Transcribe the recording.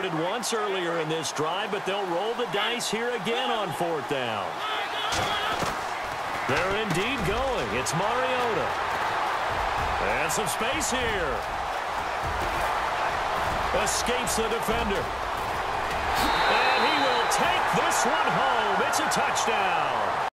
converted once earlier in this drive, but they'll roll the dice here again on 4th down. They're indeed going. It's Mariota. And some space here. Escapes the defender. And he will take this one home. It's a touchdown.